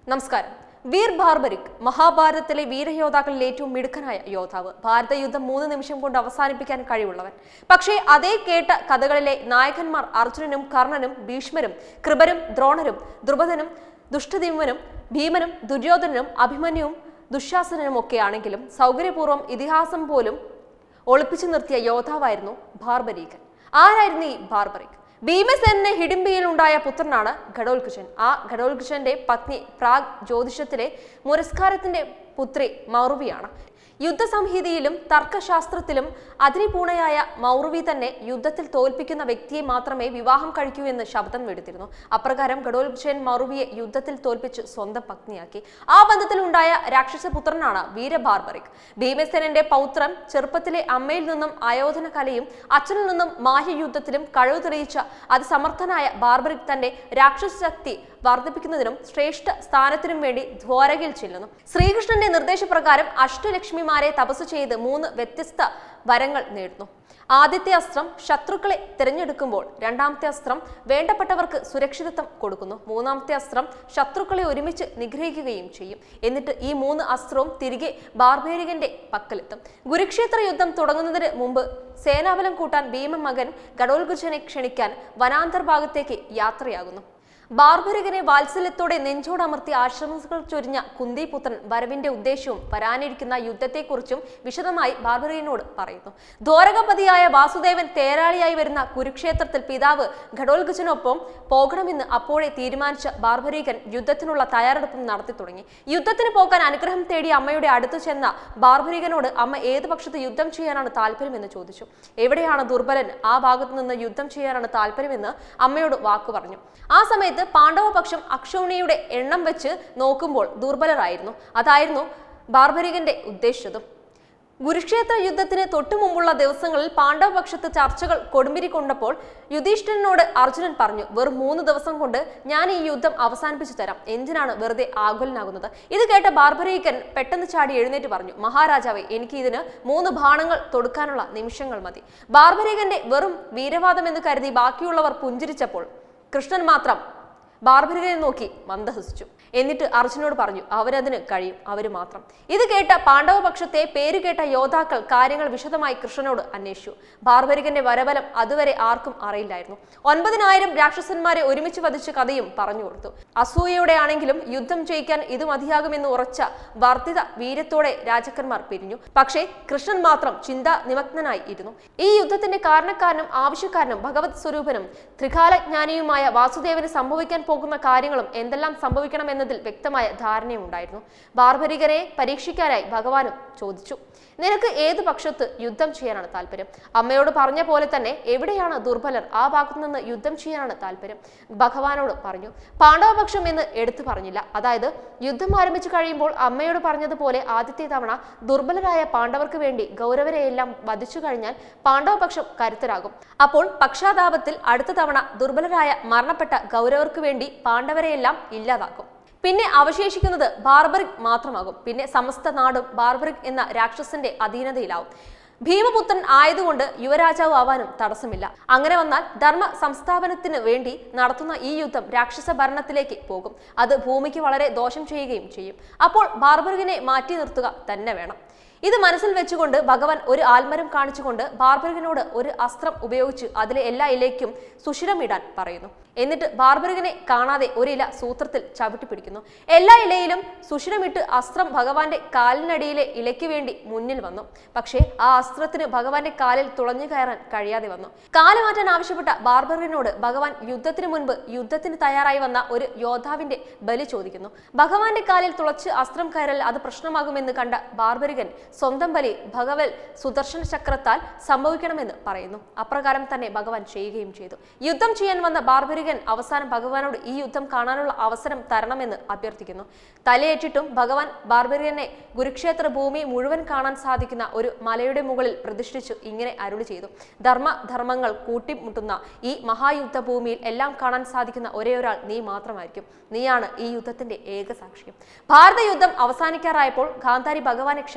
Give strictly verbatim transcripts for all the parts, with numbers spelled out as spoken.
നമസ്കാരം. വീർ ബാർബരിക് മഹാഭാരതത്തിലെ വീരയോദ്ധാക്കളിൽ ഏറ്റവും മിടുക്കനായ യോദ്ധാവ്. ഭാരത യുദ്ധം മൂന്ന് നിമിഷം കൊണ്ട് അവസാനിപ്പിക്കാൻ കഴിവുള്ളവൻ. പക്ഷേ അതേ കേട്ട കഥകളിലെ നായകന്മാർ അർജുനനും കർണനും ഭീഷ്മരും കൃപരും ദ്രോണരും ദ്രുപദനും ദുഷ്ടദിമ്വനും ഭീമനും ദുര്യോധനനും അഭിമന്യുവും ദുശാസനനും ഒക്കെയാണെങ്കിലും സൗകര്യപൂർവ്വം ഇതിഹാസം പോലും ഒളിപ്പിച്ചു നിർത്തിയ യോദ്ധാവായിരുന്നു ബാർബരീകൻ. ആരായിരുന്നു ഈ ബാർബരിക്? ഭീമസേനന് ഹിഡിംബിയിൽ ഉണ്ടായ പുത്രനാണ് ഘടോത്കചൻ. ആ ഘടോത്കചന്റെ പത്നി പ്രാഗ് ജ്യോതിഷത്തിലെ മുരസ്കാരത്തിന്റെ പുത്രി മൗർവിയാണ്. യുദ്ധസംഹിതയിലും തർക്കശാസ്ത്രത്തിലും അതിരിപൂർണയായ മൗർവി തന്നെ യുദ്ധത്തിൽ തോൽപ്പിക്കുന്ന വ്യക്തിയെ മാത്രമേ വിവാഹം കഴിക്കൂ എന്ന് ശബ്ദം എടുത്തിരുന്നു. അപ്രകാരം ഘടോത്കചൻ മൗർവിയെ യുദ്ധത്തിൽ തോൽപ്പിച്ച് സ്വന്തം പത്നിയാക്കി. ആ ബന്ധത്തിൽ ഉണ്ടായ രാക്ഷസപുത്രനാണ് വീരബാർബരിക്. ഭീമസേനന്റെ പൗത്രൻ ചെറുപ്പത്തിലെ അമ്മയിൽ നിന്നും ആയോധന കലയും അച്ഛനിൽ നിന്നും മാഹ്യയുദ്ധത്തിലും കഴിവ് തെളിയിച്ച അതിസമർത്ഥനായ ബാർബരിക് തന്റെ രാക്ഷസ ശക്തി വർദ്ധിപ്പിക്കുന്നതിനും ശ്രേഷ്ഠ സ്ഥാനത്തിനും വേണ്ടി ദ്വാരകയിൽ ചെല്ലുന്നു. ശ്രീകൃഷ്ണന്റെ നിർദ്ദേശപ്രകാരം അഷ്ടലക്ഷ്മിമാരെ തപസ് ചെയ്ത് മൂന്ന് വ്യത്യസ്ത വരങ്ങൾ നേടുന്നു. ആദ്യത്തെ അസ്ത്രം ശത്രുക്കളെ തിരഞ്ഞെടുക്കുമ്പോൾ, രണ്ടാമത്തെ അസ്ത്രം വേണ്ടപ്പെട്ടവർക്ക് സുരക്ഷിതത്വം കൊടുക്കുന്നു, മൂന്നാമത്തെ അസ്ത്രം ശത്രുക്കളെ ഒരുമിച്ച് നിഗ്രഹിക്കുകയും ചെയ്യും. എന്നിട്ട് ഈ മൂന്ന് അസ്ത്രവും തിരികെ ബാർബരികന്റെ പക്കലെത്തും. കുരുക്ഷേത്ര യുദ്ധം തുടങ്ങുന്നതിന് മുമ്പ് സേനാബലം കൂട്ടാൻ ഭീമ മകൻ ഘടോത്കചനെ ക്ഷണിക്കാൻ വനാന്തർ ഭാഗത്തേക്ക് യാത്രയാകുന്നു. ബാർബരികനെ വാത്സല്യത്തോടെ നെഞ്ചോടമർത്തി ആശംസകൾ ചൊരിഞ്ഞ കുന്തിപുത്രൻ വരവിന്റെ ഉദ്ദേശവും വരാനിരിക്കുന്ന യുദ്ധത്തെക്കുറിച്ചും വിശദമായി ബാർബരികനോട് പറയുന്നു. ദ്വാരകപതിയായ വാസുദേവൻ തേരാളിയായി വരുന്ന കുരുക്ഷേത്രത്തിൽ പിതാവ് ഘടോത്കചനൊപ്പം പോകണമെന്ന് അപ്പോഴേ തീരുമാനിച്ച ബാർബരികൻ യുദ്ധത്തിനുള്ള തയ്യാറെടുപ്പും നടത്തി തുടങ്ങി. യുദ്ധത്തിന് പോകാൻ അനുഗ്രഹം തേടി അമ്മയുടെ അടുത്തു ചെന്ന ബാർബരികനോട് അമ്മ ഏത് പക്ഷത്ത് യുദ്ധം ചെയ്യാനാണ് താല്പര്യമെന്ന് ചോദിച്ചു. എവിടെയാണ് ദുർബലൻ, ആ ഭാഗത്തു നിന്ന് യുദ്ധം ചെയ്യാനാണ് താല്പര്യമെന്ന് അമ്മയോട് വാക്കു പറഞ്ഞു. ആ സമയത്ത് പാണ്ഡവപക്ഷം അക്ഷൗണിയുടെ എണ്ണം വെച്ച് നോക്കുമ്പോൾ ദുർബലരായിരുന്നു. അതായിരുന്നു ബാർബരികന്റെ ഉദ്ദേശിച്ചതും. കുരുക്ഷേത്ര യുദ്ധത്തിന് തൊട്ടു മുമ്പുള്ള ദിവസങ്ങളിൽ പാണ്ഡവപക്ഷത്ത് ചർച്ചകൾ കൊടുമ്പിരി കൊണ്ടപ്പോൾ യുധിഷ്ഠിരനോട് അർജുനൻ പറഞ്ഞു, വെറും മൂന്ന് ദിവസം കൊണ്ട് ഞാൻ ഈ യുദ്ധം അവസാനിപ്പിച്ചു തരാം, എന്തിനാണ് വെറുതെ ആകുലനാകുന്നത്? ഇത് കേട്ട ബാർബരികൻ പെട്ടെന്ന് ചാടി എഴുന്നേറ്റ് പറഞ്ഞു, മഹാരാജാവേ, എനിക്ക് ഇതിന് മൂന്ന് ബാണങ്ങൾ തൊടുക്കാനുള്ള നിമിഷങ്ങൾ മതി. ബാർബരികന്റെ വെറും വീരവാദം എന്ന് കരുതി ബാക്കിയുള്ളവർ പുഞ്ചിരിച്ചപ്പോൾ കൃഷ്ണൻ മാത്രം ബാർബരികനെ നോക്കി മന്ദഹസിച്ചു. എന്നിട്ട് അർജുനോട് പറഞ്ഞു, അവരതിന് കഴിയും, അവര് മാത്രം. ഇത് കേട്ട പാണ്ഡവപക്ഷത്തെ പേരുകേട്ട യോദ്ധാക്കൾ കാര്യങ്ങൾ വിശദമായി കൃഷ്ണനോട് അന്വേഷിച്ചു. ബാർബരികന്റെ വരബലം അതുവരെ ആർക്കും അറിയില്ലായിരുന്നു. ഒൻപതിനായിരം രാക്ഷസന്മാരെ ഒരുമിച്ച് വധിച്ച കഥയും പറഞ്ഞു കൊടുത്തു. അസൂയയോടെ ആണെങ്കിലും യുദ്ധം ജയിക്കാൻ ഇത് മതിയാകുമെന്ന് ഉറച്ച വർദ്ധിത വീര്യത്തോടെ രാജാക്കന്മാർ പിരിഞ്ഞു. പക്ഷേ കൃഷ്ണൻ മാത്രം ചിന്താ നിമഗ്നനായി ഇരുന്നു. ഈ യുദ്ധത്തിന്റെ കാരണക്കാരനും ആവശ്യക്കാരനും ഭഗവത് സ്വരൂപനും ത്രികാലജ്ഞാനിയുമായ വാസുദേവന് സംഭവിക്കാൻ പോകുന്ന കാര്യങ്ങളും എന്തെല്ലാം സംഭവിക്കണമെന്നതിൽ വ്യക്തമായ ധാരണയുണ്ടായിരുന്നു. ബാർബരികനെ പരീക്ഷിക്കാനായി ഭഗവാനും ചോദിച്ചു, നിനക്ക് ഏത് പക്ഷത്ത് യുദ്ധം ചെയ്യാനാണ് താല്പര്യം? അമ്മയോട് പറഞ്ഞ പോലെ തന്നെ എവിടെയാണ് ദുർബലർ, ആ ഭാഗത്തു നിന്ന് യുദ്ധം ചെയ്യാനാണ് താല്പര്യം. ഭഗവാനോട് പറഞ്ഞു. പാണ്ഡവപക്ഷം എന്ന് എടുത്തു പറഞ്ഞില്ല. അതായത് യുദ്ധം ആരംഭിച്ചു കഴിയുമ്പോൾ അമ്മയോട് പറഞ്ഞതുപോലെ ആദ്യത്തെ തവണ ദുർബലരായ പാണ്ഡവർക്ക് വേണ്ടി ഗൗരവരെയെല്ലാം വധിച്ചു കഴിഞ്ഞാൽ പാണ്ഡവപക്ഷം കരുത്തരാകും. അപ്പോൾ പക്ഷാതാപത്തിൽ അടുത്ത തവണ ദുർബലരായ മരണപ്പെട്ട ഗൗരവർക്ക് വേണ്ടി പാണ്ഡവരെയെല്ലാം ഇല്ലാതാക്കും. പിന്നെ അവശേഷിക്കുന്നത് ബാർബരിക് മാത്രമാകും. പിന്നെ സമസ്ത നാടും ബാർബരിക് എന്ന രാക്ഷസന്റെ അധീനതയിലാവും. ഭീമപുത്രൻ ആയതുകൊണ്ട് യുവരാജാവ് ആവാനും തടസ്സമില്ല. അങ്ങനെ വന്നാൽ ധർമ്മ സംസ്ഥാപനത്തിന് വേണ്ടി നടത്തുന്ന ഈ യുദ്ധം രാക്ഷസ ഭരണത്തിലേക്ക് പോകും. അത് ഭൂമിക്ക് വളരെ ദോഷം ചെയ്യുകയും ചെയ്യും. അപ്പോൾ ബാർബരികനെ മാറ്റി നിർത്തുക തന്നെ വേണം. ഇത് മനസ്സിൽ വെച്ചുകൊണ്ട് ഭഗവാൻ ഒരു ആൽമരം കാണിച്ചുകൊണ്ട് ബാർബരികനോട് ഒരു അസ്ത്രം ഉപയോഗിച്ച് അതിലെ എല്ലാ ഇലയ്ക്കും സുഷിരമിടാൻ പറയുന്നു. എന്നിട്ട് ബാർബരികനെ കാണാതെ ഒരു ഇല സൂത്രത്തിൽ ചവിട്ടി പിടിക്കുന്നു. എല്ലാ ഇലയിലും സുഷിരമിട്ട് അസ്ത്രം ഭഗവാന്റെ കാലിനടിയിലെ ഇലയ്ക്ക് വേണ്ടി മുന്നിൽ വന്നു. പക്ഷേ ആ അസ്ത്രത്തിന് ഭഗവാന്റെ കാലിൽ തുളഞ്ഞു കയറാൻ കഴിയാതെ വന്നു. കാല് മാറ്റാൻ ആവശ്യപ്പെട്ട ബാർബരികനോട് ഭഗവാൻ യുദ്ധത്തിന് മുൻപ് യുദ്ധത്തിന് തയ്യാറായി വന്ന ഒരു യോദ്ധാവിന്റെ ബലി ചോദിക്കുന്നു. ഭഗവാന്റെ കാലിൽ തുളച്ച് അസ്ത്രം കയറൽ അത് പ്രശ്നമാകുമെന്ന് കണ്ട ബാർബരികൻ സ്വന്തം ബലി ഭഗവൽ സുദർശന ചക്രത്താൽ സംഭവിക്കണമെന്ന് പറയുന്നു. അപ്രകാരം തന്നെ ഭഗവാൻ ചെയ്യുകയും ചെയ്തു. യുദ്ധം ചെയ്യാൻ വന്ന ബാർബരികൻ അവസാനം ഭഗവാനോട് ഈ യുദ്ധം കാണാനുള്ള അവസരം തരണമെന്ന് അഭ്യർത്ഥിക്കുന്നു. തലയേറ്റിട്ടും ഭഗവാൻ ബാർബരികനെ കുരുക്ഷേത്ര ഭൂമി മുഴുവൻ കാണാൻ സാധിക്കുന്ന ഒരു മലയുടെ മുകളിൽ പ്രതിഷ്ഠിച്ചു ഇങ്ങനെ അരുളി ചെയ്തു, ധർമ്മ ധർമ്മങ്ങൾ കൂട്ടിമുട്ടുന്ന ഈ മഹായുദ്ധ ഭൂമിയിൽ എല്ലാം കാണാൻ സാധിക്കുന്ന ഒരേ ഒരാൾ നീ മാത്രമായിരിക്കും. നീയാണ് ഈ യുദ്ധത്തിന്റെ ഏക സാക്ഷ്യം. ഭാരത യുദ്ധം അവസാനിക്കാറായപ്പോൾ ഗാന്ധാരി ഭഗവാനെ ക്ഷപിക്കുമ്പോൾ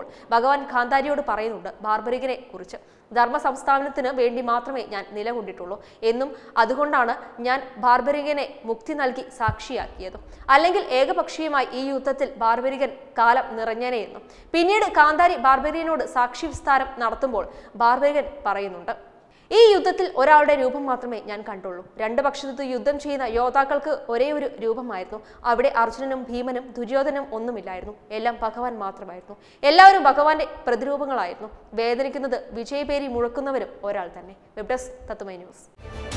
ഭഗവാൻ ഗാന്ധാരിയോട് പറയുന്നുണ്ട് ബാർബറികനെ കുറിച്ച്. ധർമ്മ സംസ്ഥാപനത്തിന് വേണ്ടി മാത്രമേ ഞാൻ നിലകൊണ്ടിട്ടുള്ളൂ എന്നും അതുകൊണ്ടാണ് ഞാൻ ബാർബറികനെ മുക്തി നൽകി സാക്ഷിയാക്കിയതും. അല്ലെങ്കിൽ ഏകപക്ഷീയമായി ഈ യുദ്ധത്തിൽ ബാർബറികൻ കാലം നിറഞ്ഞനെയെന്നും. പിന്നീട് ഗാന്ധാരി ബാർബറിയനോട് സാക്ഷി വിസ്താരം നടത്തുമ്പോൾ ബാർബറികൻ പറയുന്നുണ്ട്, ഈ യുദ്ധത്തിൽ ഒരാളുടെ രൂപം മാത്രമേ ഞാൻ കണ്ടുള്ളൂ. രണ്ട് പക്ഷത്ത് യുദ്ധം ചെയ്യുന്ന യോദ്ധാക്കൾക്ക് ഒരേ ഒരു രൂപമായിരുന്നു. അവിടെ അർജുനനും ഭീമനും ദുര്യോധനും ഒന്നുമില്ലായിരുന്നു. എല്ലാം ഭഗവാൻ മാത്രമായിരുന്നു. എല്ലാവരും ഭഗവാന്റെ പ്രതിരൂപങ്ങളായിരുന്നു. വേദനിക്കുന്നത് വിജയപേരി മുഴക്കുന്നവരും ഒരാൾ തന്നെ. Web desk Tatwamayi news.